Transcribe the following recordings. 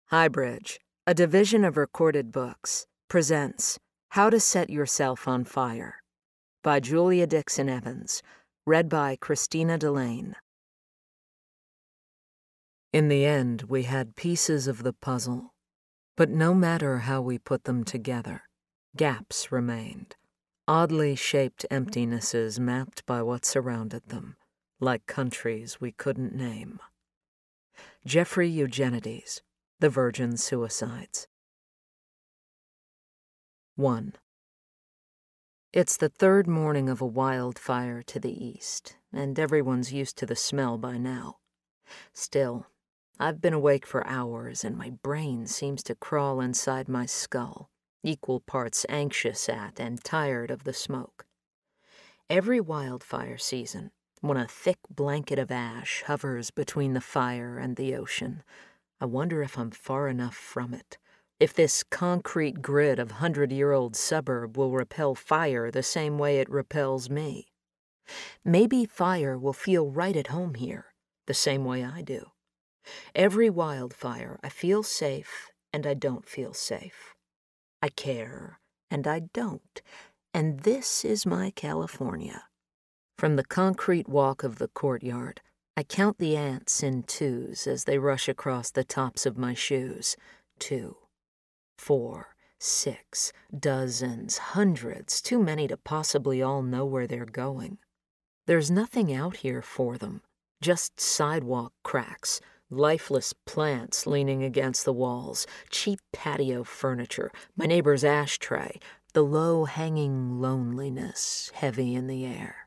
Highbridge, a division of Recorded Books, presents How to Set Yourself on Fire by Julia Dixon Evans, read by Christina Delaine. In the end, we had pieces of the puzzle, but no matter how we put them together, gaps remained, oddly shaped emptinesses mapped by what surrounded them, like countries we couldn't name. Jeffrey Eugenides, The Virgin Suicides. 1. It's the third morning of a wildfire to the east, and everyone's used to the smell by now. Still, I've been awake for hours, and my brain seems to crawl inside my skull, equal parts anxious at and tired of the smoke. Every wildfire season, when a thick blanket of ash hovers between the fire and the ocean, I wonder if I'm far enough from it, if this concrete grid of 100-year-old suburb will repel fire the same way it repels me. Maybe fire will feel right at home here, the same way I do. Every wildfire, I feel safe and I don't feel safe. I care and I don't, and this is my California. From the concrete walk of the courtyard, I count the ants in twos as they rush across the tops of my shoes. 2, 4, 6, dozens, hundreds, too many to possibly all know where they're going. There's nothing out here for them, just sidewalk cracks, lifeless plants leaning against the walls, cheap patio furniture, my neighbor's ashtray, the low-hanging loneliness heavy in the air.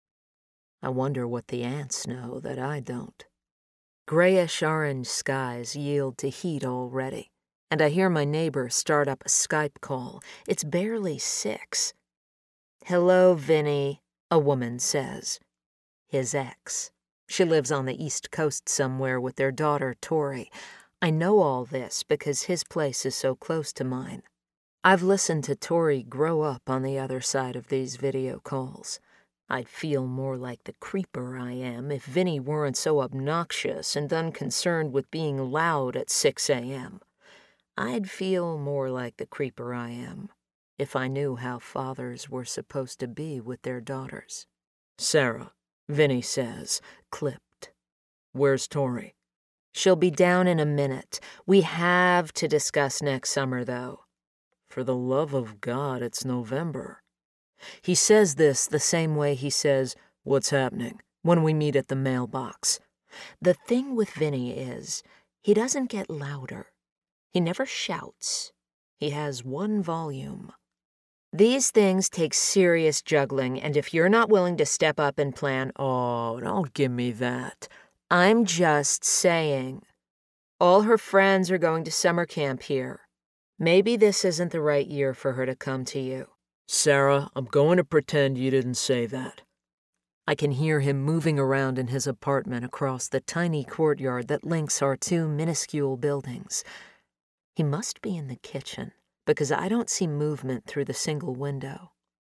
I wonder what the ants know that I don't. Grayish-orange skies yield to heat already, and I hear my neighbor start up a Skype call. It's barely 6. "Hello, Vinnie," a woman says. His ex. She lives on the East Coast somewhere with their daughter, Torrey. I know all this because his place is so close to mine. I've listened to Torrey grow up on the other side of these video calls. I'd feel more like the creeper I am if Vinnie weren't so obnoxious and unconcerned with being loud at 6 a.m. I'd feel more like the creeper I am if I knew how fathers were supposed to be with their daughters. "Sarah," Vinnie says, clipped. "Where's Torrey?" "She'll be down in a minute. We have to discuss next summer, though." "For the love of God, it's November." He says this the same way he says, "What's happening?" when we meet at the mailbox. The thing with Vinnie is, he doesn't get louder. He never shouts. He has one volume. These things take serious juggling, and if you're not willing to step up and plan, "Oh, don't give me that." I'm just saying. All her friends are going to summer camp here. Maybe this isn't the right year for her to come to you. "Sarah, I'm going to pretend you didn't say that." I can hear him moving around in his apartment across the tiny courtyard that links our 2 minuscule buildings. He must be in the kitchen, because I don't see movement through the single window.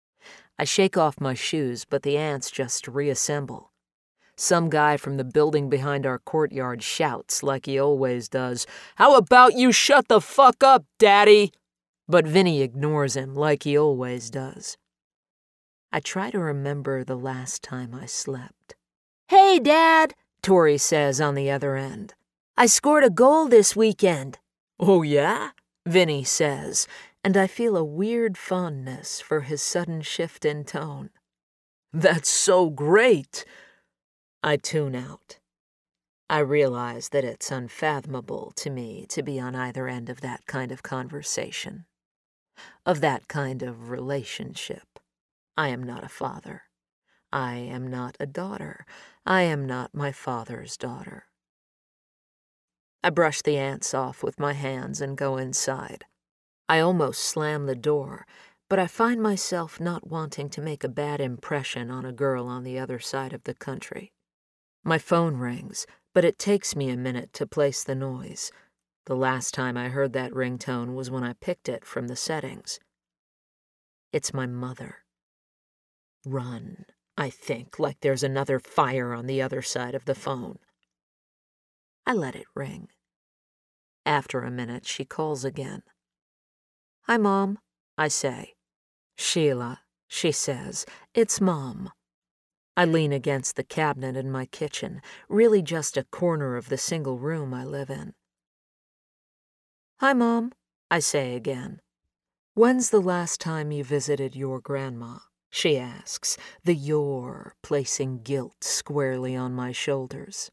I shake off my shoes, but the ants just reassemble. Some guy from the building behind our courtyard shouts, like he always does, "How about you shut the fuck up, Daddy?" But Vinnie ignores him, like he always does. I try to remember the last time I slept. "Hey, Dad," Torrey says on the other end. "I scored a goal this weekend." "Oh, yeah?" Vinnie says, and I feel a weird fondness for his sudden shift in tone. "That's so great." I tune out. I realize that it's unfathomable to me to be on either end of that kind of conversation, of that kind of relationship. I am not a father. I am not a daughter. I am not my father's daughter. I brush the ants off with my hands and go inside. I almost slam the door, but I find myself not wanting to make a bad impression on a girl on the other side of the country. My phone rings, but it takes me a minute to place the noise. The last time I heard that ringtone was when I picked it from the settings. It's my mother. Run, I think, like there's another fire on the other side of the phone. I let it ring. After a minute, she calls again. "Hi, Mom," I say. "Sheila," she says, "it's Mom." I lean against the cabinet in my kitchen, really just a corner of the single room I live in. "Hi, Mom," I say again. "When's the last time you visited your grandma?" she asks, the "your" placing guilt squarely on my shoulders.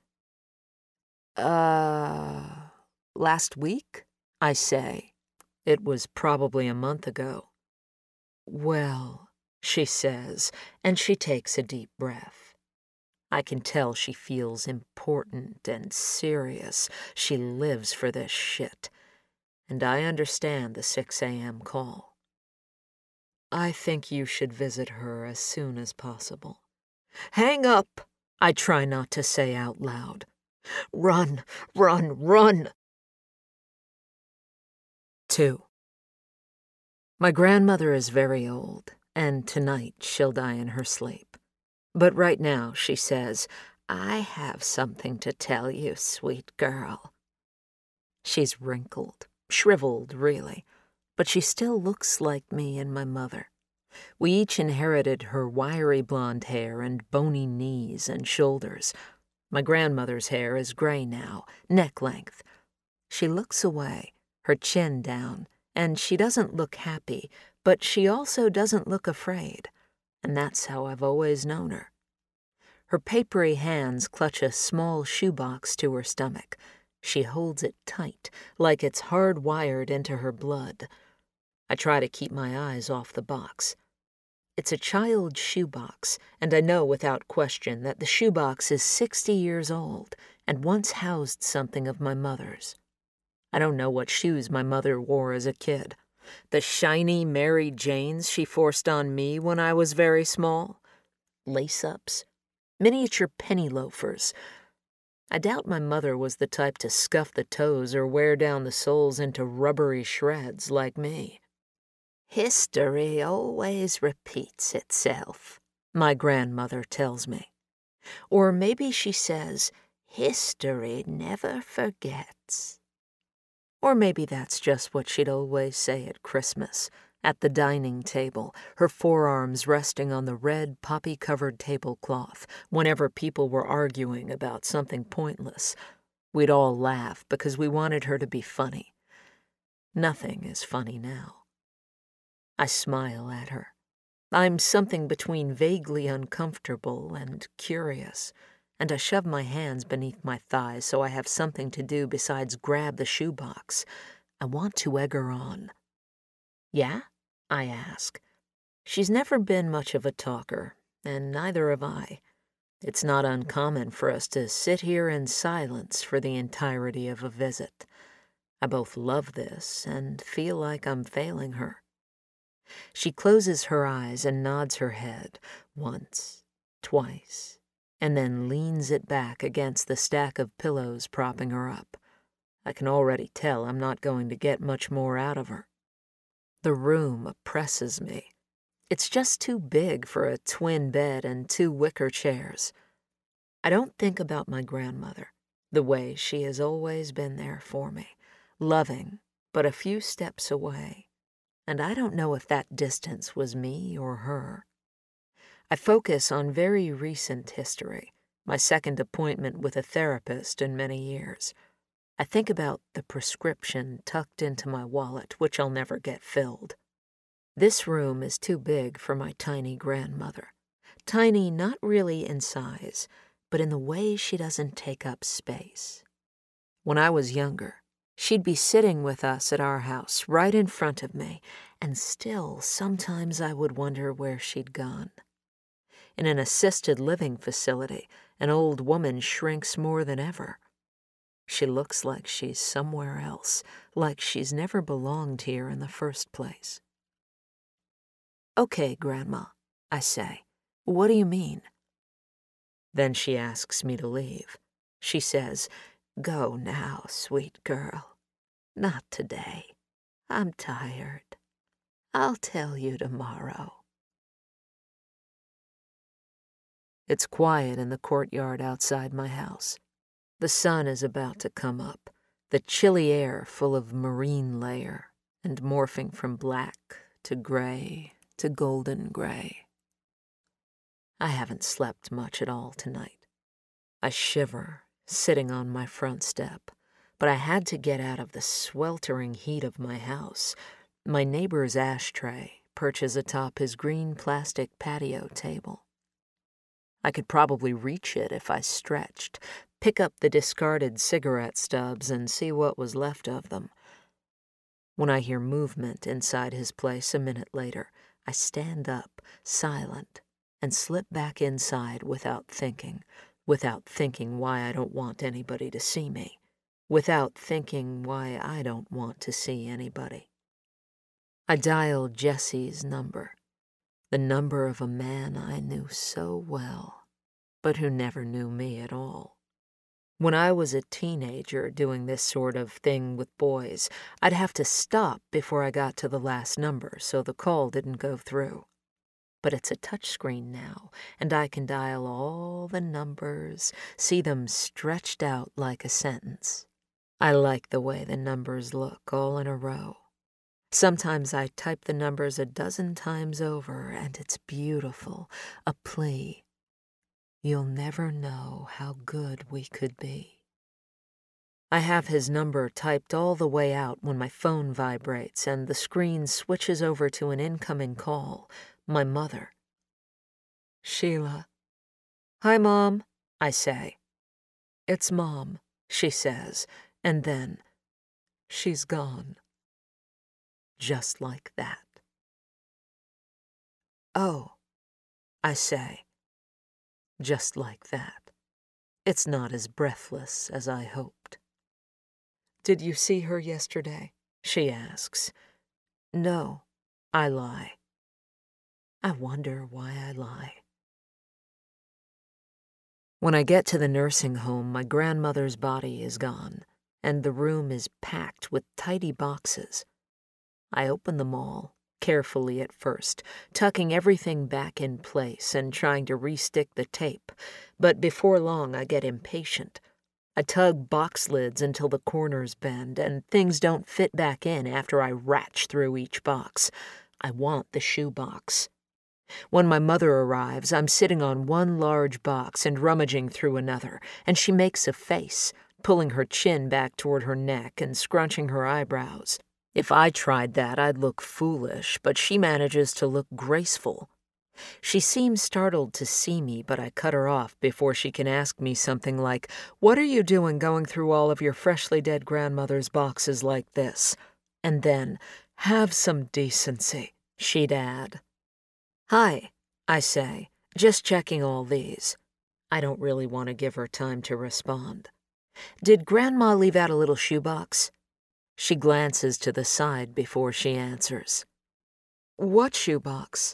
Last week?" I say. It was probably a month ago. "Well," she says, and she takes a deep breath. I can tell she feels important and serious. She lives for this shit. And I understand the 6 a.m. call. "I think you should visit her as soon as possible." "Hang up!" I try not to say out loud. "Run, run, run!" 2. My grandmother is very old, and tonight she'll die in her sleep. But right now, she says, "I have something to tell you, sweet girl." She's wrinkled, shriveled, really, but she still looks like me and my mother. We each inherited her wiry blonde hair and bony knees and shoulders. My grandmother's hair is gray now, neck length. She looks away, her chin down, and she doesn't look happy, but she also doesn't look afraid, and that's how I've always known her. Her papery hands clutch a small shoebox to her stomach. She holds it tight, like it's hardwired into her blood. I try to keep my eyes off the box. It's a child's shoebox, and I know without question that the shoebox is 60 years old and once housed something of my mother's. I don't know what shoes my mother wore as a kid. The shiny Mary Janes she forced on me when I was very small. Lace-ups. Miniature penny loafers. I doubt my mother was the type to scuff the toes or wear down the soles into rubbery shreds like me. "History always repeats itself," my grandmother tells me. Or maybe she says, "History never forgets." Or maybe that's just what she'd always say at Christmas, at the dining table, her forearms resting on the red poppy-covered tablecloth, whenever people were arguing about something pointless. We'd all laugh because we wanted her to be funny. Nothing is funny now. I smile at her. I'm something between vaguely uncomfortable and curious, and I shove my hands beneath my thighs so I have something to do besides grab the shoebox. I want to egg her on. "Yeah?" I ask. She's never been much of a talker, and neither have I. It's not uncommon for us to sit here in silence for the entirety of a visit. I both love this and feel like I'm failing her. She closes her eyes and nods her head once, twice, and then leans it back against the stack of pillows propping her up. I can already tell I'm not going to get much more out of her. The room oppresses me. It's just too big for a twin bed and 2 wicker chairs. I don't think about my grandmother, the way she has always been there for me, loving, but a few steps away. And I don't know if that distance was me or her. I focus on very recent history, my second appointment with a therapist in many years. I think about the prescription tucked into my wallet, which I'll never get filled. This room is too big for my tiny grandmother. Tiny not really in size, but in the way she doesn't take up space. When I was younger, she'd be sitting with us at our house right in front of me, and still sometimes I would wonder where she'd gone. In an assisted living facility, an old woman shrinks more than ever. She looks like she's somewhere else, like she's never belonged here in the first place. "Okay, Grandma," I say. "What do you mean?" Then she asks me to leave. She says, "Go now, sweet girl. Not today. I'm tired. I'll tell you tomorrow." It's quiet in the courtyard outside my house. The sun is about to come up. the chilly air full of marine layer and morphing from black to gray to golden gray. I haven't slept much at all tonight. I shiver, sitting on my front step, but I had to get out of the sweltering heat of my house. My neighbor's ashtray perches atop his green plastic patio table. I could probably reach it if I stretched, pick up the discarded cigarette stubs and see what was left of them. When I hear movement inside his place a minute later, I stand up, silent, and slip back inside without thinking why I don't want anybody to see me, without thinking why I don't want to see anybody. I dial Jesse's number, the number of a man I knew so well, but who never knew me at all. When I was a teenager doing this sort of thing with boys, I'd have to stop before I got to the last number so the call didn't go through. But it's a touchscreen now, and I can dial all the numbers, see them stretched out like a sentence. I like the way the numbers look all in a row. Sometimes I type the numbers a dozen times over, and it's beautiful, a plea. You'll never know how good we could be. I have his number typed all the way out when my phone vibrates and the screen switches over to an incoming call. My mother. Sheila. Hi, Mom, I say. It's Mom, she says, and then, she's gone. Just like that. Oh, I say. Just like that. It's not as breathless as I hoped. Did you see her yesterday? She asks. No, I lie. I wonder why I lie. When I get to the nursing home, my grandmother's body is gone, and the room is packed with tidy boxes. I open them all, carefully at first, tucking everything back in place and trying to restick the tape, but before long I get impatient. I tug box lids until the corners bend, and things don't fit back in after I ratch through each box. I want the shoe box. When my mother arrives, I'm sitting on one large box and rummaging through another, and she makes a face, pulling her chin back toward her neck and scrunching her eyebrows. If I tried that, I'd look foolish, but she manages to look graceful. She seems startled to see me, but I cut her off before she can ask me something like, "What are you doing going through all of your freshly dead grandmother's boxes like this?" And then, "Have some decency," she'd add. Hi, I say, just checking all these. I don't really want to give her time to respond. Did Grandma leave out a little shoebox? She glances to the side before she answers. What shoebox?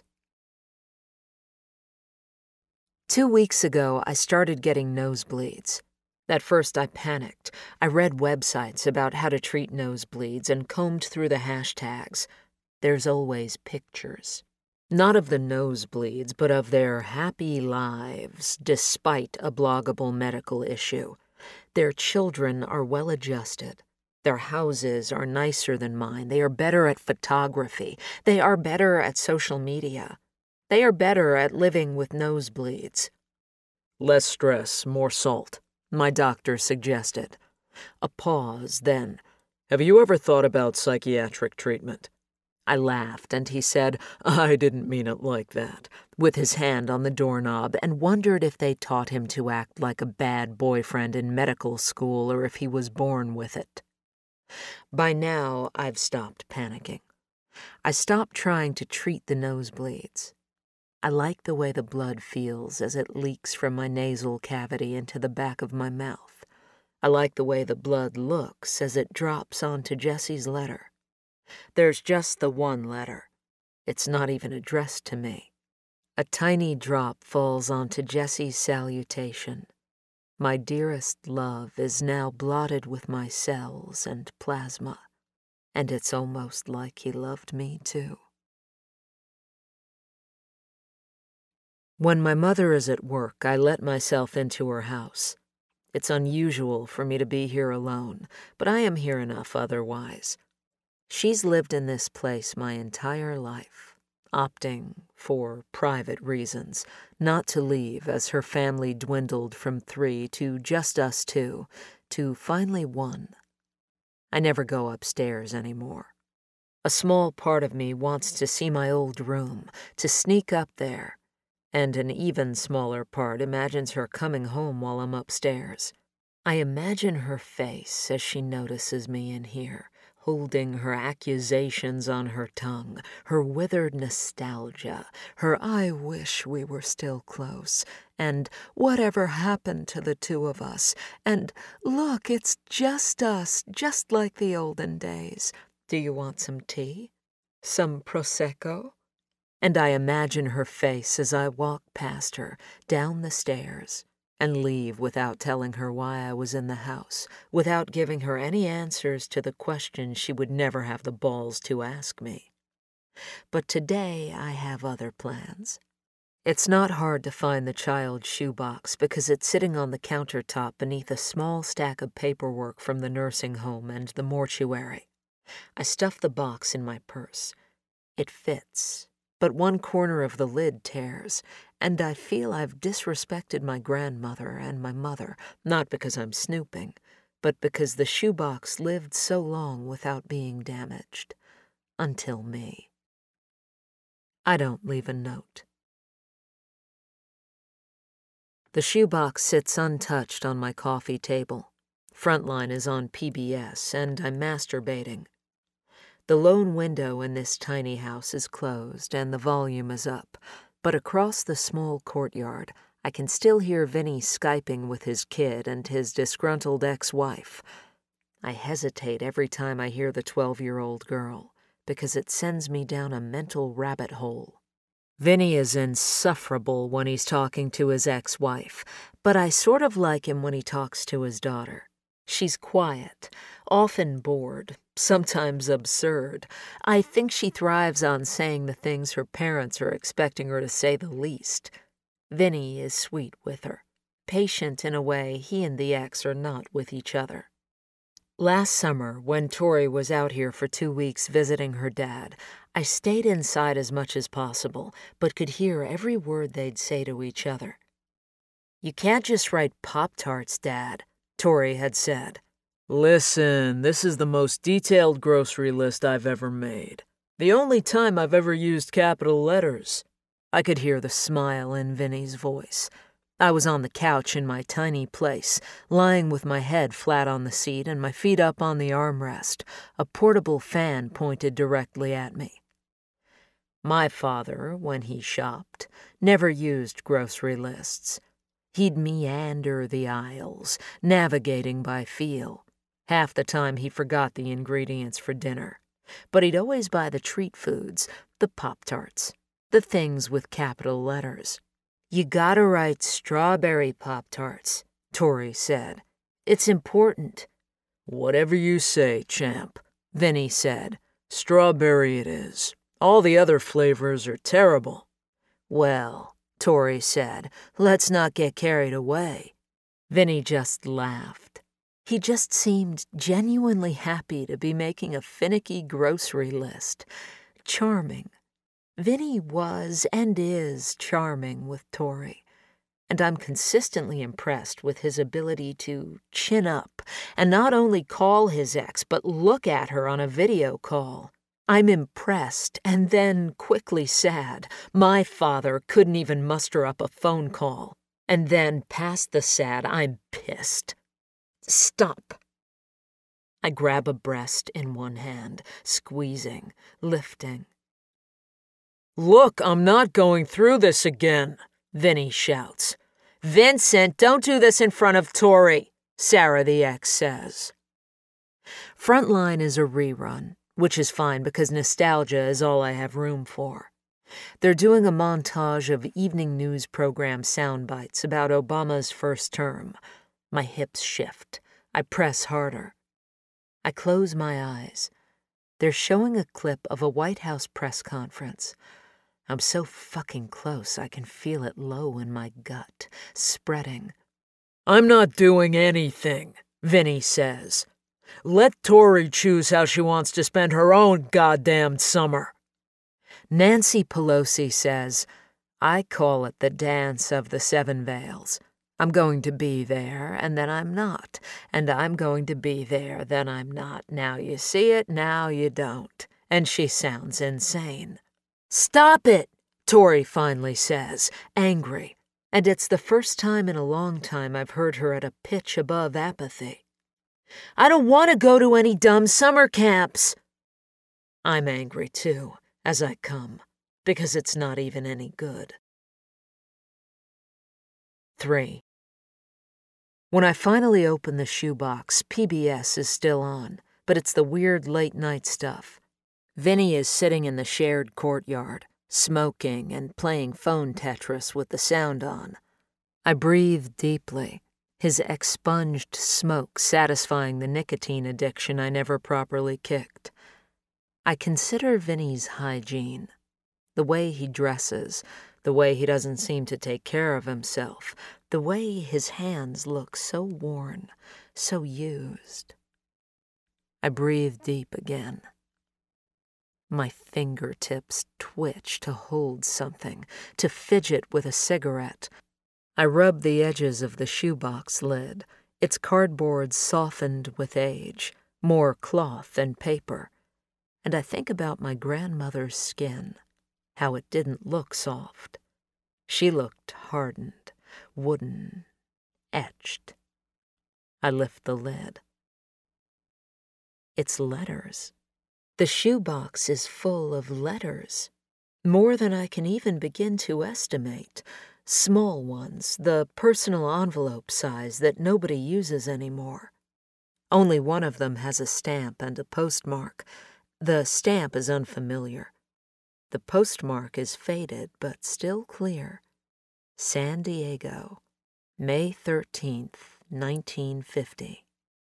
2 weeks ago, I started getting nosebleeds. At first, I panicked. I read websites about how to treat nosebleeds and combed through the hashtags. There's always pictures. Not of the nosebleeds, but of their happy lives, despite a bloggable medical issue. Their children are well-adjusted. Their houses are nicer than mine. They are better at photography. They are better at social media. They are better at living with nosebleeds. Less stress, more salt, my doctor suggested. A pause, then. Have you ever thought about psychiatric treatment? I laughed, and he said, I didn't mean it like that, with his hand on the doorknob, and wondered if they taught him to act like a bad boyfriend in medical school or if he was born with it. By now, I've stopped panicking. I stopped trying to treat the nosebleeds. I like the way the blood feels as it leaks from my nasal cavity into the back of my mouth. I like the way the blood looks as it drops onto Jesse's letter. There's just the one letter. It's not even addressed to me. A tiny drop falls onto Jesse's salutation. My dearest love is now blotted with my cells and plasma, and it's almost like he loved me too. When my mother is at work, I let myself into her house. It's unusual for me to be here alone, but I am here enough otherwise. She's lived in this place my entire life, opting, for private reasons, not to leave as her family dwindled from 3 to just us 2, to finally 1. I never go upstairs anymore. A small part of me wants to see my old room, to sneak up there, and an even smaller part imagines her coming home while I'm upstairs. I imagine her face as she notices me in here, holding her accusations on her tongue, her withered nostalgia, her "I wish we were still close," and "whatever happened to the 2 of us," and "look, it's just us, just like the olden days. Do you want some tea? Some Prosecco?" And I imagine her face as I walk past her, down the stairs, and leave without telling her why I was in the house, without giving her any answers to the questions she would never have the balls to ask me. But today I have other plans. It's not hard to find the child's shoebox because it's sitting on the countertop beneath a small stack of paperwork from the nursing home and the mortuary. I stuff the box in my purse. It fits, but one corner of the lid tears, and I feel I've disrespected my grandmother and my mother, not because I'm snooping, but because the shoebox lived so long without being damaged. Until me. I don't leave a note. The shoebox sits untouched on my coffee table. Frontline is on PBS, and I'm masturbating. The lone window in this tiny house is closed, and the volume is up, but across the small courtyard, I can still hear Vinnie Skyping with his kid and his disgruntled ex-wife. I hesitate every time I hear the 12-year-old girl, because it sends me down a mental rabbit hole. Vinnie is insufferable when he's talking to his ex-wife, but I sort of like him when he talks to his daughter. She's quiet, often bored, sometimes absurd. I think she thrives on saying the things her parents are expecting her to say the least. Vinnie is sweet with her, patient in a way he and the ex are not with each other. Last summer, when Torrey was out here for 2 weeks visiting her dad, I stayed inside as much as possible, but could hear every word they'd say to each other. "You can't just write Pop-Tarts, Dad," Torrey had said. Listen, this is the most detailed grocery list I've ever made. The only time I've ever used capital letters. I could hear the smile in Vinnie's voice. I was on the couch in my tiny place, lying with my head flat on the seat and my feet up on the armrest, a portable fan pointed directly at me. My father, when he shopped, never used grocery lists. He'd meander the aisles, navigating by feel. Half the time he forgot the ingredients for dinner. But he'd always buy the treat foods, the Pop-Tarts, the things with capital letters. "You gotta write strawberry Pop-Tarts," Torrey said. "It's important." "Whatever you say, champ," Vinnie said. "Strawberry it is. All the other flavors are terrible." "Well," Torrey said, "let's not get carried away." Vinnie just laughed. He just seemed genuinely happy to be making a finicky grocery list. Charming. Vinnie was and is charming with Torrey, and I'm consistently impressed with his ability to chin up and not only call his ex, but look at her on a video call. I'm impressed and then quickly sad. My father couldn't even muster up a phone call. And then, past the sad, I'm pissed. Stop. I grab a breast in one hand, squeezing, lifting. "Look, I'm not going through this again," Vinnie shouts. "Vincent, don't do this in front of Torrey," Sarah the ex says. Frontline is a rerun, which is fine because nostalgia is all I have room for. They're doing a montage of evening news program sound bites about Obama's first term. My hips shift. I press harder. I close my eyes. They're showing a clip of a White House press conference. I'm so fucking close I can feel it low in my gut, spreading. I'm not doing anything, Vinnie says. Let Torrey choose how she wants to spend her own goddamn summer. Nancy Pelosi says, I call it the dance of the seven veils. I'm going to be there, and then I'm not. And I'm going to be there, then I'm not. Now you see it, now you don't. And she sounds insane. Stop it, Torrey finally says, angry. And it's the first time in a long time I've heard her at a pitch above apathy. I don't want to go to any dumb summer camps. I'm angry, too, as I come, because it's not even any good. 3. When I finally open the shoebox, PBS is still on, but it's the weird late-night stuff. Vinnie is sitting in the shared courtyard, smoking and playing phone Tetris with the sound on. I breathe deeply, his expunged smoke satisfying the nicotine addiction I never properly kicked. I consider Vinnie's hygiene, the way he dresses, the way he doesn't seem to take care of himself, the way his hands look so worn, so used. I breathe deep again. My fingertips twitch to hold something, to fidget with a cigarette. I rub the edges of the shoebox lid, its cardboard softened with age, more cloth than paper. And I think about my grandmother's skin, how it didn't look soft. She looked hardened, wooden, etched. I lift the lid. It's letters. The shoebox is full of letters, more than I can even begin to estimate. Small ones, the personal envelope size that nobody uses anymore. Only one of them has a stamp and a postmark. The stamp is unfamiliar. The postmark is faded but still clear. San Diego, May 13th, 1950.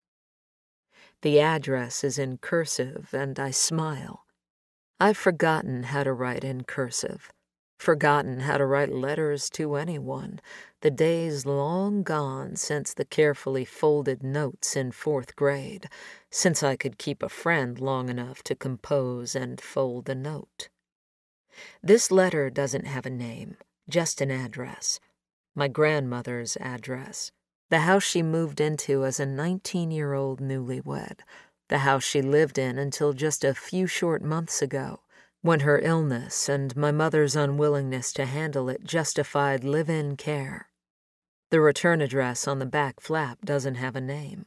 The address is in cursive, and I smile. I've forgotten how to write in cursive, forgotten how to write letters to anyone, the days long gone since the carefully folded notes in 4th grade, since I could keep a friend long enough to compose and fold a note. This letter doesn't have a name, just an address. My grandmother's address. The house she moved into as a 19-year-old newlywed. The house she lived in until just a few short months ago, when her illness and my mother's unwillingness to handle it justified live-in care. The return address on the back flap doesn't have a name.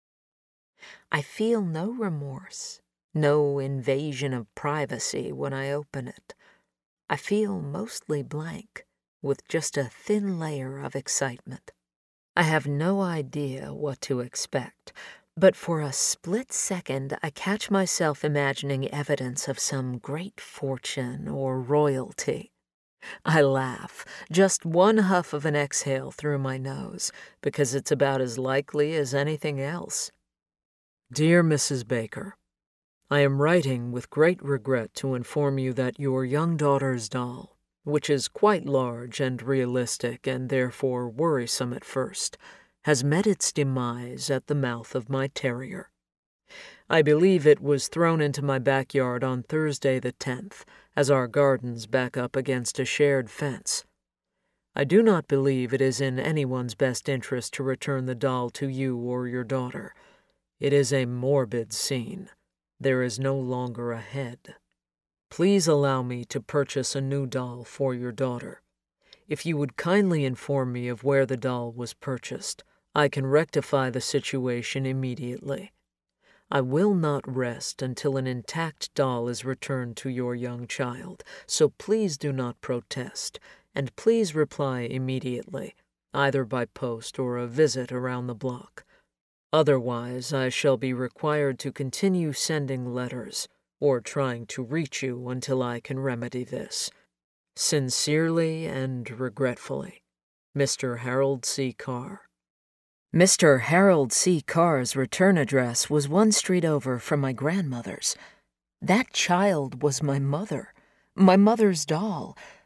I feel no remorse, no invasion of privacy when I open it. I feel mostly blank, with just a thin layer of excitement. I have no idea what to expect, but for a split second I catch myself imagining evidence of some great fortune or royalty. I laugh, just one huff of an exhale through my nose, because it's about as likely as anything else. Dear Mrs. Baker, I am writing with great regret to inform you that your young daughter's doll, which is quite large and realistic and therefore worrisome at first, has met its demise at the mouth of my terrier. I believe it was thrown into my backyard on Thursday the 10th, as our gardens back up against a shared fence. I do not believe it is in anyone's best interest to return the doll to you or your daughter. It is a morbid scene. There is no longer a head. Please allow me to purchase a new doll for your daughter. If you would kindly inform me of where the doll was purchased, I can rectify the situation immediately. I will not rest until an intact doll is returned to your young child, so please do not protest, and please reply immediately, either by post or a visit around the block. Otherwise, I shall be required to continue sending letters, or trying to reach you until I can remedy this. Sincerely and regretfully, Mr. Harold C. Carr. Mr. Harold C. Carr's return address was one street over from my grandmother's. That child was my mother's doll.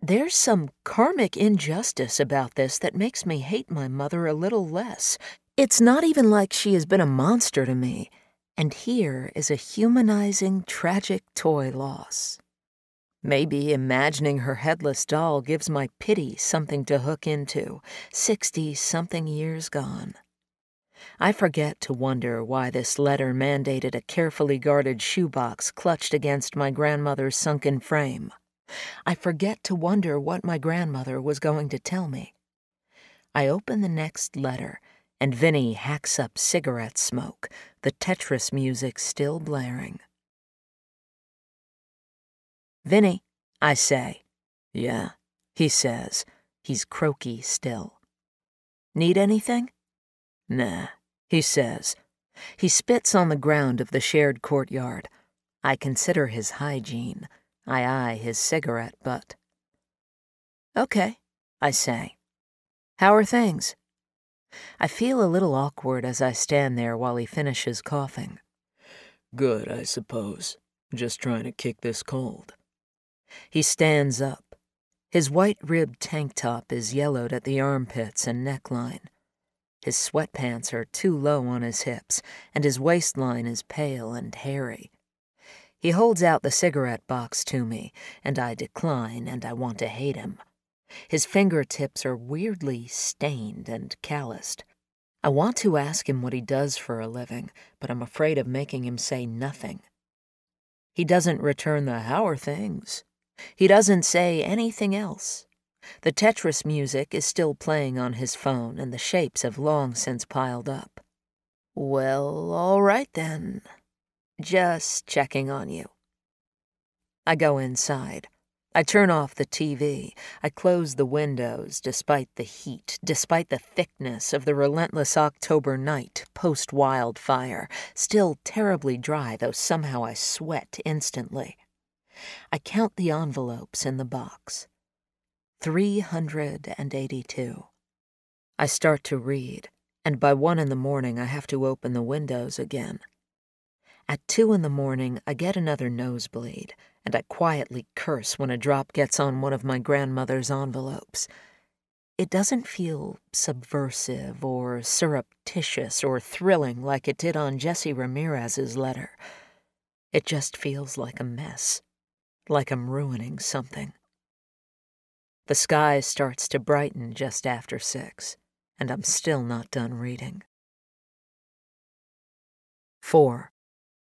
There's some karmic injustice about this that makes me hate my mother a little less. It's not even like she has been a monster to me. And here is a humanizing, tragic toy loss. Maybe imagining her headless doll gives my pity something to hook into, 60-something years gone. I forget to wonder why this letter mandated a carefully guarded shoebox clutched against my grandmother's sunken frame. I forget to wonder what my grandmother was going to tell me. I open the next letter, and Vinnie hacks up cigarette smoke, the Tetris music still blaring. "Vinnie," I say. "Yeah," he says. He's croaky still. "Need anything?" "Nah," he says. He spits on the ground of the shared courtyard. I consider his hygiene. I eye his cigarette butt. "Okay," I say. "How are things?" I feel a little awkward as I stand there while he finishes coughing. "Good, I suppose. Just trying to kick this cold." He stands up. His white-ribbed tank top is yellowed at the armpits and neckline. His sweatpants are too low on his hips, and his waistline is pale and hairy. He holds out the cigarette box to me, and I decline, and I want to hate him. His fingertips are weirdly stained and calloused. I want to ask him what he does for a living, but I'm afraid of making him say nothing. He doesn't return the "How are things?" He doesn't say anything else. The Tetris music is still playing on his phone, and the shapes have long since piled up. "Well, all right then. Just checking on you." I go inside. I turn off the TV. I close the windows despite the heat, despite the thickness of the relentless October night post-wildfire, still terribly dry, though somehow I sweat instantly. I count the envelopes in the box. 382. I start to read, and by 1 in the morning I have to open the windows again. At 2 in the morning I get another nosebleed, and I quietly curse when a drop gets on one of my grandmother's envelopes. It doesn't feel subversive or surreptitious or thrilling like it did on Jesse Ramirez's letter. It just feels like a mess, like I'm ruining something. The sky starts to brighten just after 6, and I'm still not done reading. 4.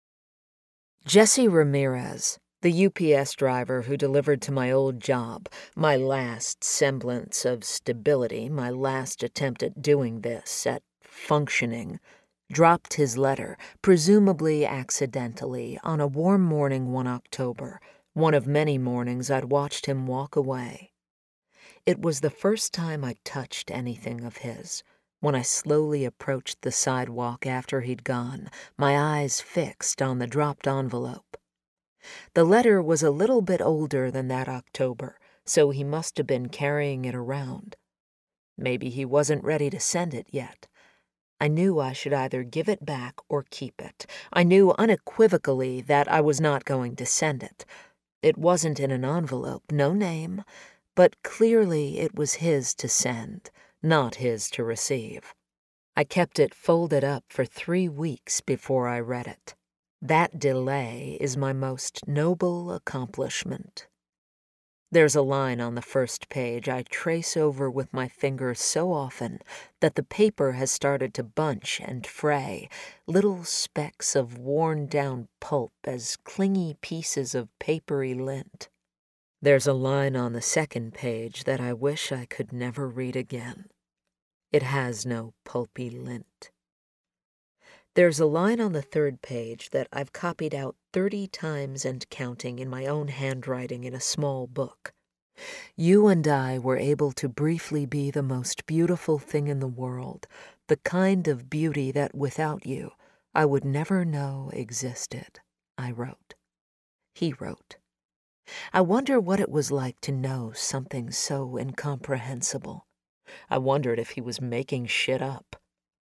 Jesse Ramirez, the UPS driver who delivered to my old job, my last semblance of stability, my last attempt at doing this, at functioning, dropped his letter, presumably accidentally, on a warm morning one October, one of many mornings I'd watched him walk away. It was the first time I touched anything of his, when I slowly approached the sidewalk after he'd gone, my eyes fixed on the dropped envelope. The letter was a little bit older than that October, so he must have been carrying it around. Maybe he wasn't ready to send it yet. I knew I should either give it back or keep it. I knew unequivocally that I was not going to send it. It wasn't in an envelope, no name, but clearly it was his to send, not his to receive. I kept it folded up for 3 weeks before I read it. That delay is my most noble accomplishment. There's a line on the first page I trace over with my finger so often that the paper has started to bunch and fray, little specks of worn-down pulp as clingy pieces of papery lint. There's a line on the second page that I wish I could never read again. It has no pulpy lint. There's a line on the third page that I've copied out 30 times and counting in my own handwriting in a small book. You and I were able to briefly be the most beautiful thing in the world, the kind of beauty that without you I would never know existed, I wrote. He wrote. I wonder what it was like to know something so incomprehensible. I wondered if he was making shit up.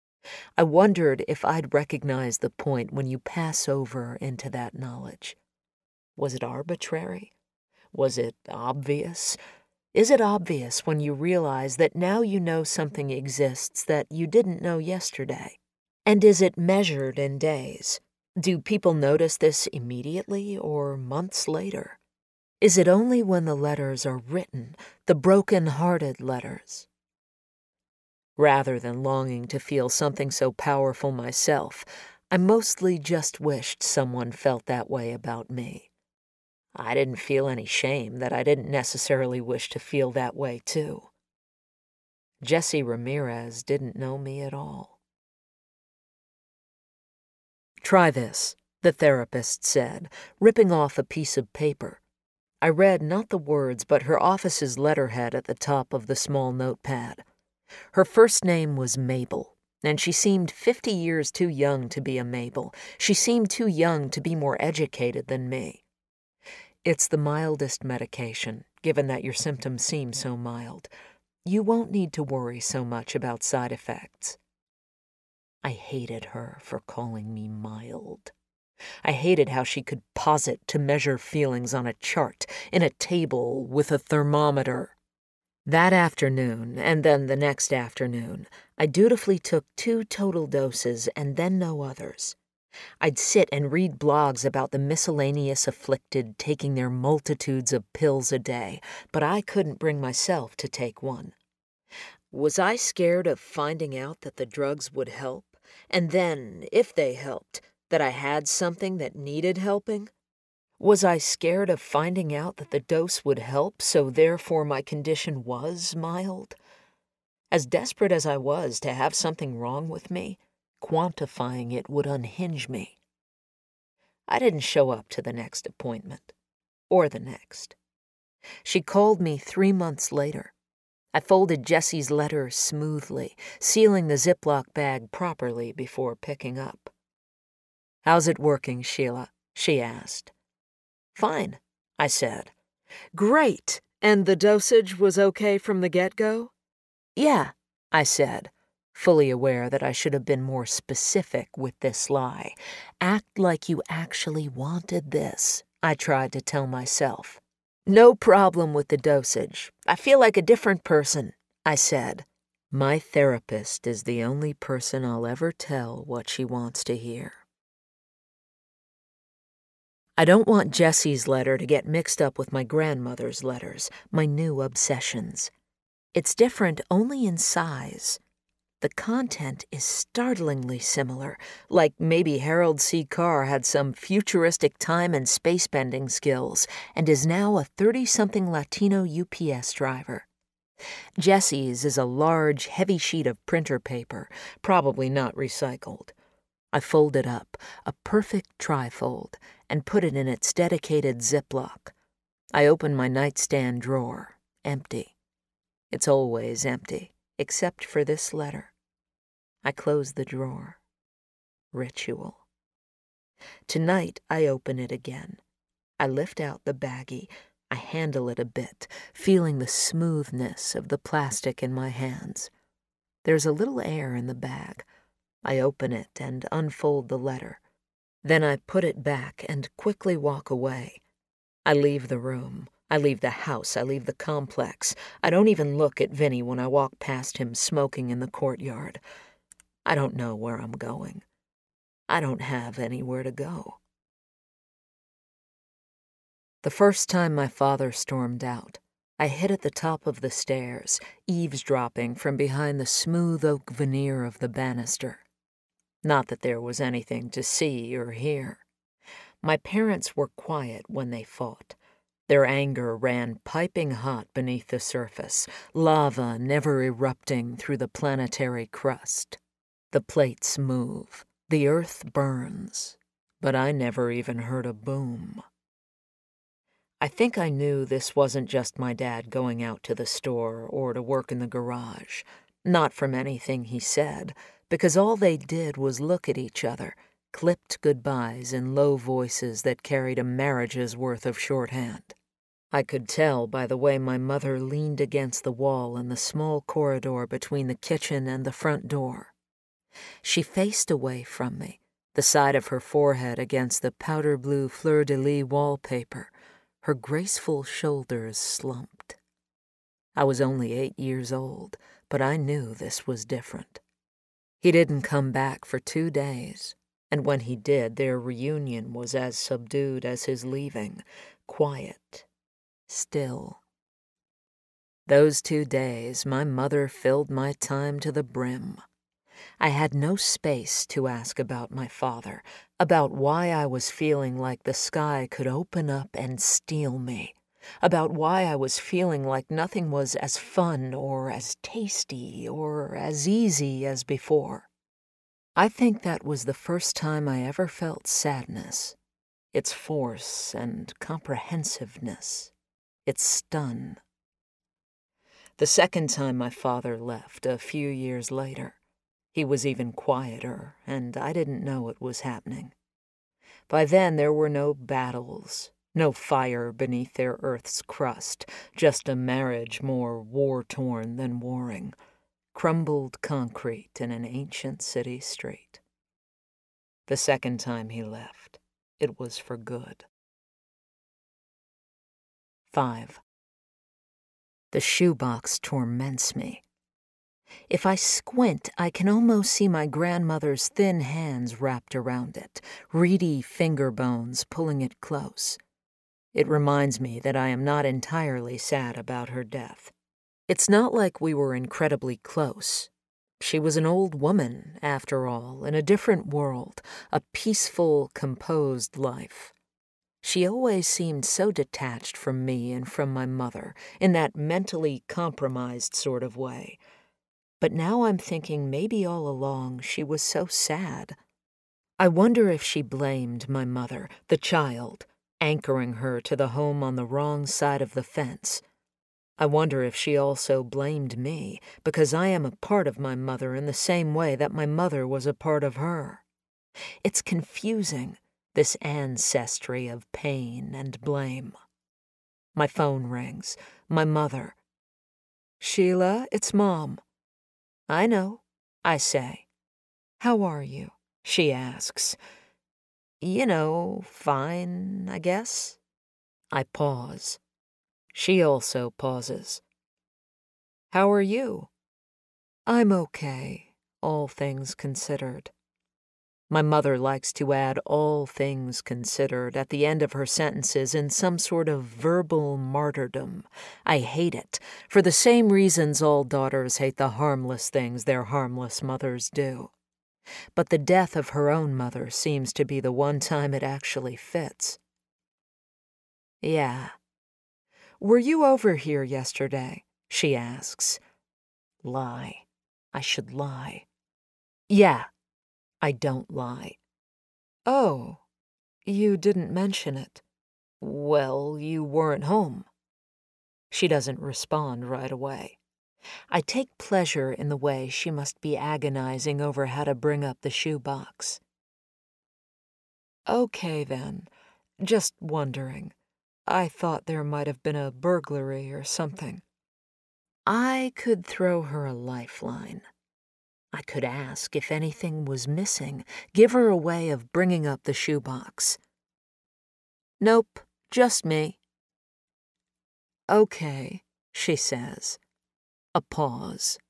I wondered if I'd recognize the point when you pass over into that knowledge. Was it arbitrary? Was it obvious? Is it obvious when you realize that now you know something exists that you didn't know yesterday? And is it measured in days? Do people notice this immediately or months later? Is it only when the letters are written, the broken-hearted letters? Rather than longing to feel something so powerful myself, I mostly just wished someone felt that way about me. I didn't feel any shame that I didn't necessarily wish to feel that way too. Jesse Ramirez didn't know me at all. "Try this," the therapist said, ripping off a piece of paper. I read not the words but her office's letterhead at the top of the small notepad. Her first name was Mabel, and she seemed 50 years too young to be a Mabel. She seemed too young to be more educated than me. "It's the mildest medication, given that your symptoms seem so mild. You won't need to worry so much about side effects." I hated her for calling me mild. I hated how she could posit to measure feelings on a chart, in a table, with a thermometer. That afternoon, and then the next afternoon, I dutifully took 2 total doses and then no others. I'd sit and read blogs about the miscellaneous afflicted taking their multitudes of pills a day, but I couldn't bring myself to take one. Was I scared of finding out that the drugs would help, and then, if they helped, that I had something that needed helping? Was I scared of finding out that the dose would help, so therefore my condition was mild? As desperate as I was to have something wrong with me, quantifying it would unhinge me. I didn't show up to the next appointment, or the next. She called me 3 months later. I folded Jesse's letter smoothly, sealing the Ziploc bag properly before picking up. "How's it working, Sheila?" she asked. "Fine," I said. "Great! And the dosage was okay from the get-go?" "Yeah," I said, fully aware that I should have been more specific with this lie. Act like you actually wanted this, I tried to tell myself. "No problem with the dosage. I feel like a different person," I said. My therapist is the only person I'll ever tell what she wants to hear. I don't want Jesse's letter to get mixed up with my grandmother's letters, my new obsessions. It's different only in size. The content is startlingly similar, like maybe Harold C. Carr had some futuristic time and space-bending skills and is now a 30-something Latino UPS driver. Jesse's is a large, heavy sheet of printer paper, probably not recycled. I fold it up, a perfect trifold, and put it in its dedicated Ziploc. I open my nightstand drawer, empty. It's always empty, except for this letter. I close the drawer. Ritual. Tonight I open it again. I lift out the baggie. I handle it a bit, feeling the smoothness of the plastic in my hands. There's a little air in the bag. I open it and unfold the letter. Then I put it back and quickly walk away. I leave the room. I leave the house. I leave the complex. I don't even look at Vinnie when I walk past him smoking in the courtyard. I don't know where I'm going. I don't have anywhere to go. The first time my father stormed out, I hid at the top of the stairs, eavesdropping from behind the smooth oak veneer of the banister. Not that there was anything to see or hear. My parents were quiet when they fought. Their anger ran piping hot beneath the surface, lava never erupting through the planetary crust. The plates move, the earth burns, but I never even heard a boom. I think I knew this wasn't just my dad going out to the store or to work in the garage, not from anything he said, because all they did was look at each other, clipped goodbyes in low voices that carried a marriage's worth of shorthand. I could tell by the way my mother leaned against the wall in the small corridor between the kitchen and the front door. She faced away from me, the side of her forehead against the powder blue fleur-de-lis wallpaper, her graceful shoulders slumped. I was only 8 years old, but I knew this was different. He didn't come back for 2 days, and when he did, their reunion was as subdued as his leaving, quiet, still. Those 2 days, my mother filled my time to the brim. I had no space to ask about my father, about why I was feeling like the sky could open up and steal me, about why I was feeling like nothing was as fun or as tasty or as easy as before. I think that was the first time I ever felt sadness, its force and comprehensiveness, its stun. The second time my father left, a few years later, he was even quieter, and I didn't know it was happening. By then there were no battles, no fire beneath their earth's crust, just a marriage more war-torn than warring, crumbled concrete in an ancient city street. The second time he left, it was for good. 5. The shoebox torments me. If I squint, I can almost see my grandmother's thin hands wrapped around it, reedy finger bones pulling it close. It reminds me that I am not entirely sad about her death. It's not like we were incredibly close. She was an old woman, after all, in a different world, a peaceful, composed life. She always seemed so detached from me and from my mother, in that mentally compromised sort of way. But now I'm thinking maybe all along she was so sad. I wonder if she blamed my mother, the child, anchoring her to the home on the wrong side of the fence. I wonder if she also blamed me, because I am a part of my mother in the same way that my mother was a part of her. It's confusing, this ancestry of pain and blame. My phone rings. My mother. "Sheila, it's Mom." "I know," I say. "How are you?" she asks. "You know, fine, I guess." I pause. She also pauses. "How are you?" "I'm okay, all things considered." My mother likes to add "all things considered" at the end of her sentences in some sort of verbal martyrdom. I hate it, for the same reasons all daughters hate the harmless things their harmless mothers do. But the death of her own mother seems to be the one time it actually fits. "Yeah." "Were you over here yesterday?" she asks. Lie. I should lie. "Yeah." I don't lie. "Oh, you didn't mention it." "Well, you weren't home." She doesn't respond right away. I take pleasure in the way she must be agonizing over how to bring up the shoebox. "Okay, then. Just wondering. I thought there might have been a burglary or something." I could throw her a lifeline. I could ask if anything was missing, give her a way of bringing up the shoebox. "Nope, just me." "Okay," she says. A pause.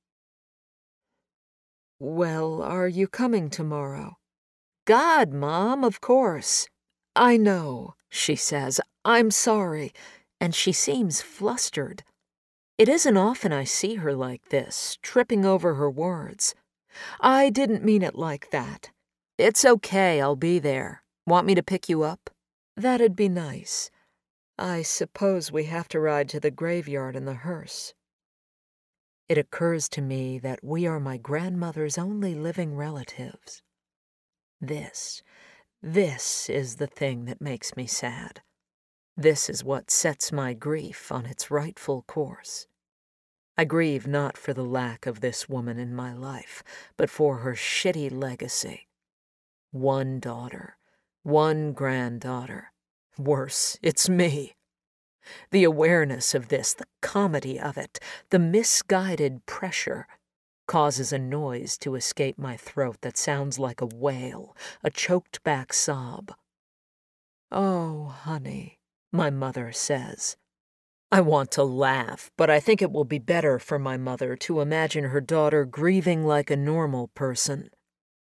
"Well, are you coming tomorrow?" "God, Mom, of course." "I know," she says. "I'm sorry." And she seems flustered. It isn't often I see her like this, tripping over her words. "I didn't mean it like that." "It's okay, I'll be there. Want me to pick you up?" "That'd be nice. I suppose we have to ride to the graveyard in the hearse." It occurs to me that we are my grandmother's only living relatives. This is the thing that makes me sad. This is what sets my grief on its rightful course. I grieve not for the lack of this woman in my life, but for her shitty legacy. One daughter, one granddaughter. Worse, it's me. The awareness of this, the comedy of it, the misguided pressure, causes a noise to escape my throat that sounds like a wail, a choked-back sob. "Oh, honey," my mother says. I want to laugh, but I think it will be better for my mother to imagine her daughter grieving like a normal person.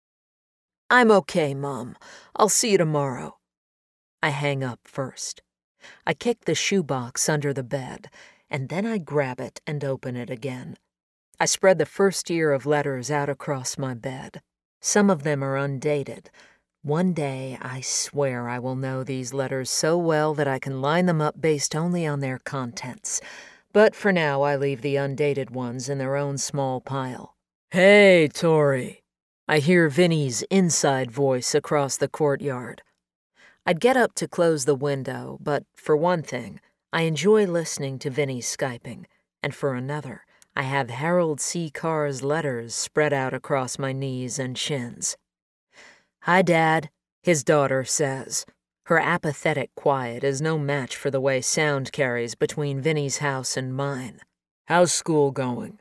I'm okay, Mom. I'll see you tomorrow. I hang up first. I kick the shoebox under the bed, and then I grab it and open it again. I spread the first year of letters out across my bed. Some of them are undated. One day, I swear I will know these letters so well that I can line them up based only on their contents. But for now, I leave the undated ones in their own small pile. Hey, Torrey. I hear Vinnie's inside voice across the courtyard. I'd get up to close the window, but for one thing, I enjoy listening to Vinnie Skyping, and for another, I have Harold C. Carr's letters spread out across my knees and shins. Hi, Dad, his daughter says. Her apathetic quiet is no match for the way sound carries between Vinnie's house and mine. How's school going?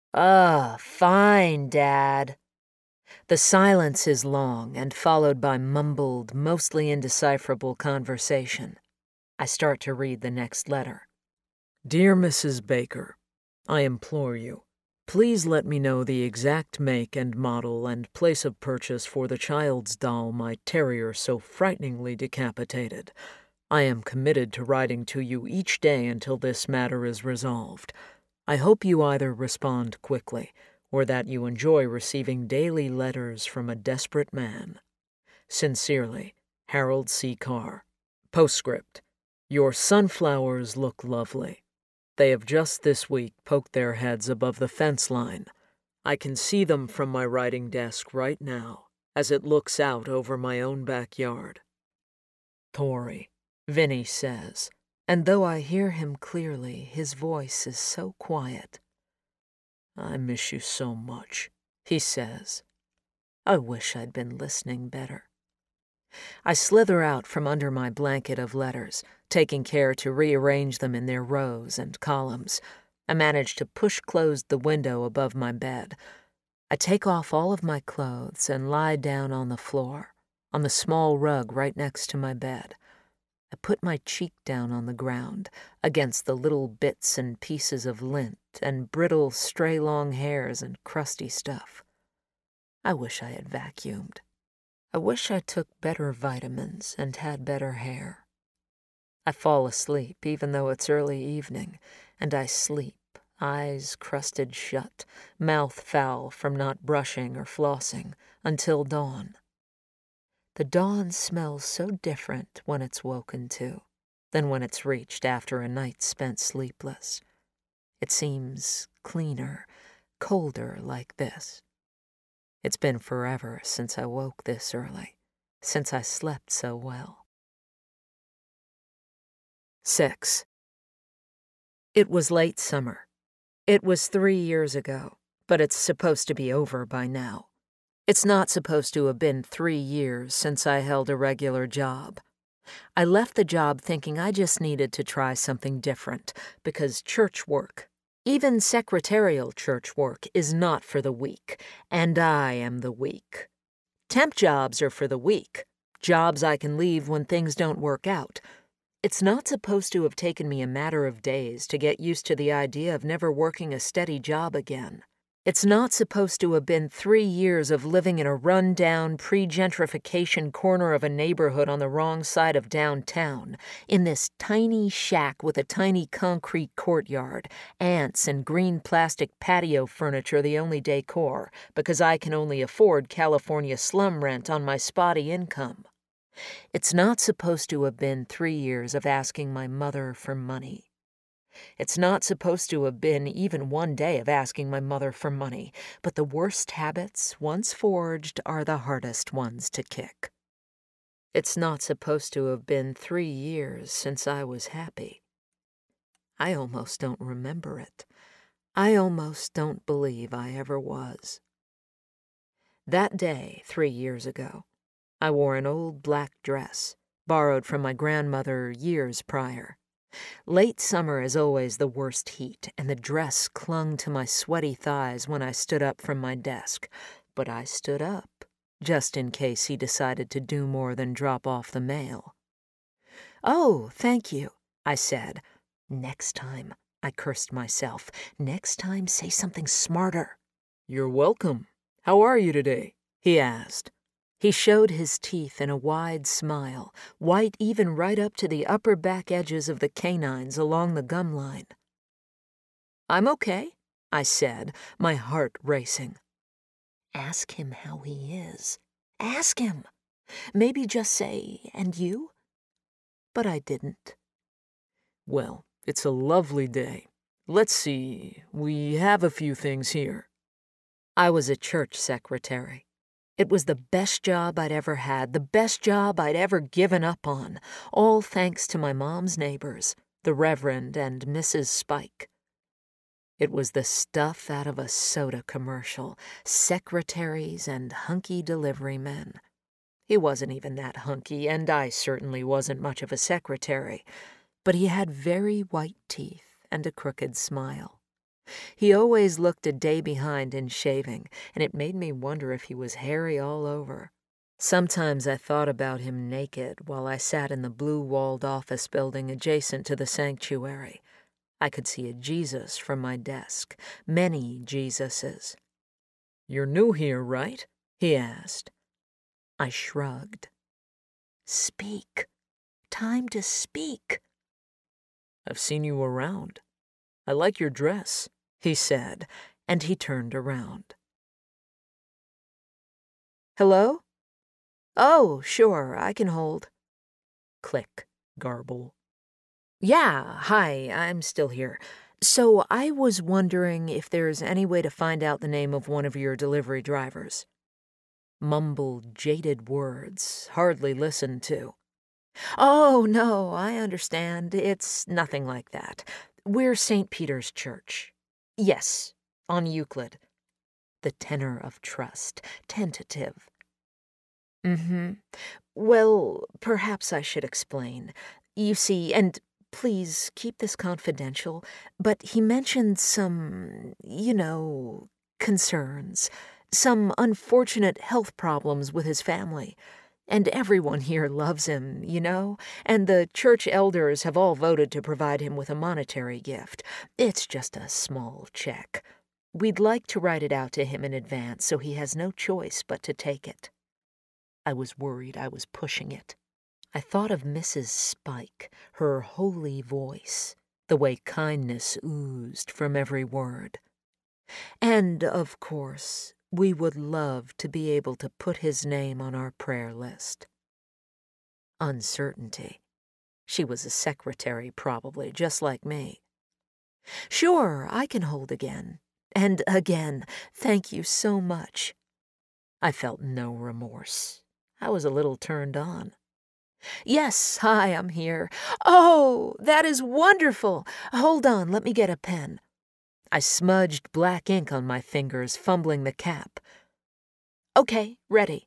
Fine, Dad. The silence is long and followed by mumbled, mostly indecipherable conversation. I start to read the next letter. Dear Mrs. Baker, I implore you, please let me know the exact make and model and place of purchase for the child's doll my terrier so frighteningly decapitated. I am committed to writing to you each day until this matter is resolved. I hope you either respond quickly or that you enjoy receiving daily letters from a desperate man. Sincerely, Harold C. Carr. Postscript. Your sunflowers look lovely. They have just this week poked their heads above the fence line. I can see them from my writing desk right now, as it looks out over my own backyard. Torrey, Vinnie says, and though I hear him clearly, his voice is so quiet. I miss you so much, he says. I wish I'd been listening better. I slither out from under my blanket of letters, taking care to rearrange them in their rows and columns. I manage to push closed the window above my bed. I take off all of my clothes and lie down on the floor, on the small rug right next to my bed. I put my cheek down on the ground, against the little bits and pieces of lint and brittle stray long hairs and crusty stuff. I wish I had vacuumed. I wish I took better vitamins and had better hair. I fall asleep even though it's early evening, and I sleep, eyes crusted shut, mouth foul from not brushing or flossing, until dawn. The dawn smells so different when it's woken to than when it's reached after a night spent sleepless. It seems cleaner, colder like this. It's been forever since I woke this early, since I slept so well. 6. It was late summer. It was 3 years ago, but it's supposed to be over by now. It's not supposed to have been 3 years since I held a regular job. I left the job thinking I just needed to try something different, because church work, even secretarial church work, is not for the weak, and I am the weak. Temp jobs are for the weak, jobs I can leave when things don't work out. It's not supposed to have taken me a matter of days to get used to the idea of never working a steady job again. It's not supposed to have been 3 years of living in a run-down, pre-gentrification corner of a neighborhood on the wrong side of downtown, in this tiny shack with a tiny concrete courtyard, ants and green plastic patio furniture the only decor, because I can only afford California slum rent on my spotty income. It's not supposed to have been 3 years of asking my mother for money. It's not supposed to have been even 1 day of asking my mother for money, but the worst habits, once forged, are the hardest ones to kick. It's not supposed to have been 3 years since I was happy. I almost don't remember it. I almost don't believe I ever was. That day, 3 years ago, I wore an old black dress, borrowed from my grandmother years prior. Late summer is always the worst heat, and the dress clung to my sweaty thighs when I stood up from my desk. But I stood up, just in case he decided to do more than drop off the mail. "Oh, thank you," I said. Next time, I cursed myself. Next time, say something smarter. "You're welcome. How are you today?" he asked. He showed his teeth in a wide smile, white even right up to the upper back edges of the canines along the gum line. "I'm okay," I said, my heart racing. Ask him how he is. Ask him. Maybe just say, "And you?" But I didn't. "Well, it's a lovely day. Let's see, we have a few things here." I was a church secretary. It was the best job I'd ever had, the best job I'd ever given up on, all thanks to my mom's neighbors, the Reverend and Mrs. Spike. It was the stuff out of a soda commercial, secretaries and hunky delivery men. He wasn't even that hunky, and I certainly wasn't much of a secretary, but he had very white teeth and a crooked smile. He always looked a day behind in shaving, and it made me wonder if he was hairy all over. Sometimes I thought about him naked while I sat in the blue-walled office building adjacent to the sanctuary. I could see a Jesus from my desk, many Jesuses. "You're new here, right?" he asked. I shrugged. Speak. Time to speak. "I've seen you around. I like your dress," he said, and he turned around. "Hello? Oh, sure, I can hold." Click, garble. "Yeah, hi, I'm still here. So I was wondering if there's any way to find out the name of one of your delivery drivers." Mumbled jaded words, hardly listened to. "Oh, no, I understand. It's nothing like that. We're St. Peter's Church. Yes, on Euclid." The tenor of trust, tentative. Well, perhaps I should explain. You see, and please keep this confidential, but he mentioned some, concerns, some unfortunate health problems with his family. And everyone here loves him, and the church elders have all voted to provide him with a monetary gift. It's just a small check. We'd like to write it out to him in advance so he has no choice but to take it. I was worried I was pushing it. I thought of Mrs. Spike, her holy voice, the way kindness oozed from every word. And, of course, we would love to be able to put his name on our prayer list. Uncertainty. She was a secretary, probably, just like me. "Sure, I can hold again. And again, thank you so much." I felt no remorse. I was a little turned on. "Yes, hi, I'm here. Oh, that is wonderful. Hold on, let me get a pen." I smudged black ink on my fingers, fumbling the cap. "Okay, ready."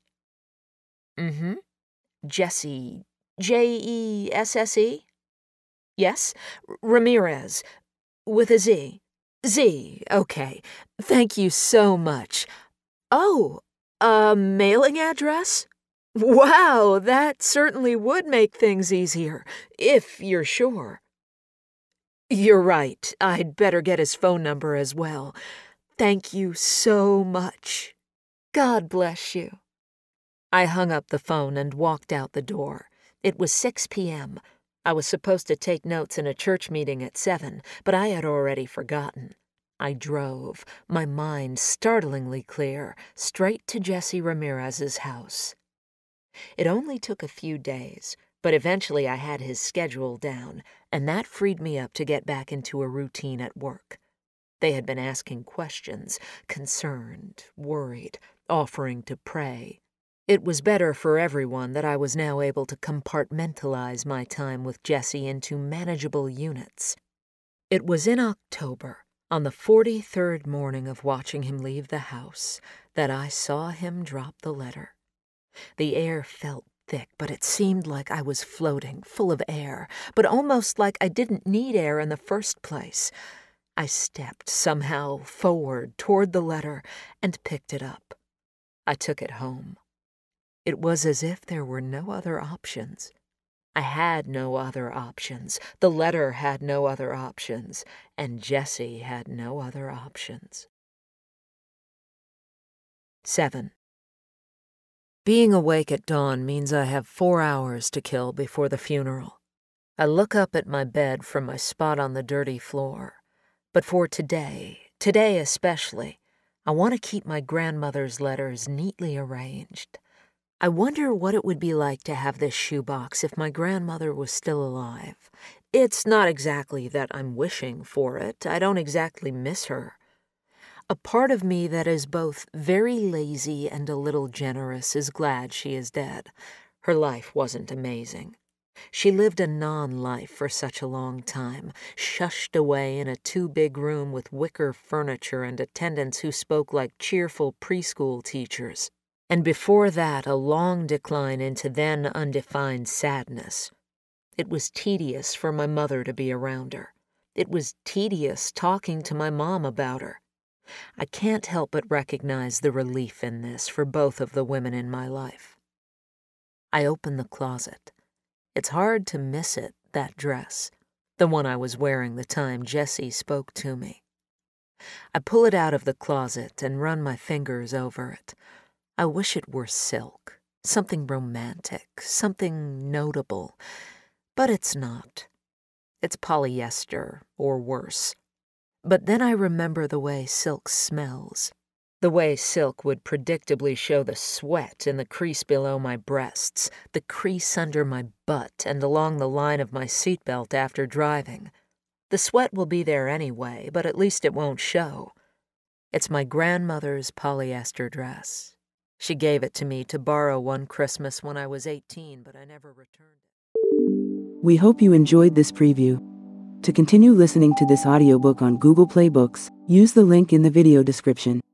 Jesse, Jesse? Yes, Ramirez, with a Z. Z, okay. Thank you so much. Oh, a mailing address? Wow, that certainly would make things easier, if you're sure. You're right, I'd better get his phone number as well. Thank you so much. God bless you." I hung up the phone and walked out the door. It was 6 p.m. I was supposed to take notes in a church meeting at 7, but I had already forgotten. I drove, my mind startlingly clear, straight to Jesse Ramirez's house. It only took a few days, but eventually I had his schedule down, and that freed me up to get back into a routine at work. They had been asking questions, concerned, worried, offering to pray. It was better for everyone that I was now able to compartmentalize my time with Jesse into manageable units. It was in October, on the 43rd morning of watching him leave the house, that I saw him drop the letter. The air felt thick, but it seemed like I was floating, full of air, but almost like I didn't need air in the first place. I stepped somehow forward toward the letter and picked it up. I took it home. It was as if there were no other options. I had no other options. The letter had no other options. And Jessie had no other options. 7. Being awake at dawn means I have 4 hours to kill before the funeral. I look up at my bed from my spot on the dirty floor. But for today especially, I want to keep my grandmother's letters neatly arranged. I wonder what it would be like to have this shoebox if my grandmother was still alive. It's not exactly that I'm wishing for it. I don't exactly miss her. A part of me that is both very lazy and a little generous is glad she is dead. Her life wasn't amazing. She lived a non-life for such a long time, shushed away in a too-big room with wicker furniture and attendants who spoke like cheerful preschool teachers. And before that, a long decline into then undefined sadness. It was tedious for my mother to be around her. It was tedious talking to my mom about her. I can't help but recognize the relief in this for both of the women in my life. I open the closet. It's hard to miss it, that dress, the one I was wearing the time Jessie spoke to me. I pull it out of the closet and run my fingers over it. I wish it were silk, something romantic, something notable, but it's not. It's polyester, or worse. But then I remember the way silk smells. The way silk would predictably show the sweat in the crease below my breasts, the crease under my butt, and along the line of my seatbelt after driving. The sweat will be there anyway, but at least it won't show. It's my grandmother's polyester dress. She gave it to me to borrow one Christmas when I was 18, but I never returned it. We hope you enjoyed this preview. To continue listening to this audiobook on Google Play Books, use the link in the video description.